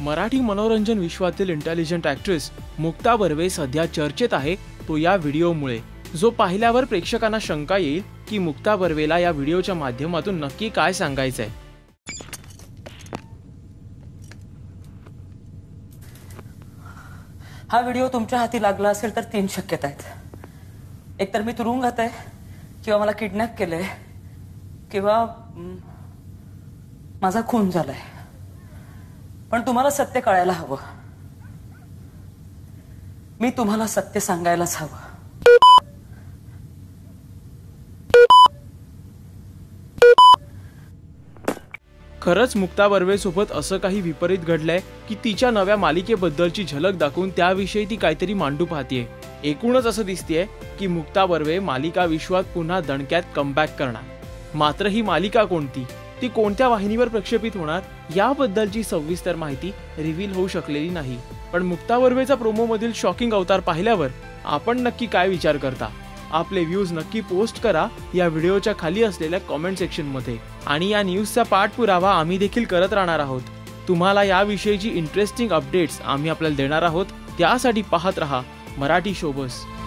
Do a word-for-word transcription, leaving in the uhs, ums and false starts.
मराठी मनोरंजन विश्वातील intelligent actress Mukta Barve सध्या चर्चेत आहे, तो या व्हिडिओमुळे, जो पाहिल्यावर प्रेक्षकांना शंका येईल की मुक्ता बर्वेला या व्हिडिओच्या माध्यमातून नक्की काय सांगायचंय। हा व्हिडिओ तुमच्या हाती लागला असेल तर तीन शक्यता आहेत। एक तर मी तुरुंगात आहे, किंवा मला किडनॅप केलंय, किंवा माझा खून झालाय। पण तुम्हाला सत्य कळायला हवं। मी तुम्हाला सत्य सांगायलाच हवं। खरंच मुक्ता बर्वे सोबत असं काही विपरीत घडलंय की तिच्या नव्या मालिकेबद्दलची झलक दाखवून त्याविषयी ती काहीतरी मांडू पाहतीये। एकूणच असं दिसतेय की मुक्ता बर्वे मालिका विश्वात पुन्हा दणक्यात कमबॅक करणार। मात्र ही मालिका कोणती, ती कोणत्या वाहिनीवर प्रक्षेपित होणार याबद्दलची सविस्तर माहिती रिव्हील होऊ शकलेली नाही। पण मुक्ता बर्वेचा प्रोमो मधील शॉकिंग अवतार पाहिल्यावर आपण नक्की काय विचार करता? आपले व्ह्यूज नक्की पोस्ट करा या व्हिडिओच्या खाली असलेल्या कमेंट सेक्शन मध्ये। आणि या न्यूजचा पाठपुरावा आम्ही देखील करत राहणार आहोत। तुम्हाला याविषयीची इंटरेस्टिंग अपडेट्स आम्ही आपल्याला देणार आहोत, त्यासाठी पाहत रहा मराठी शोबस।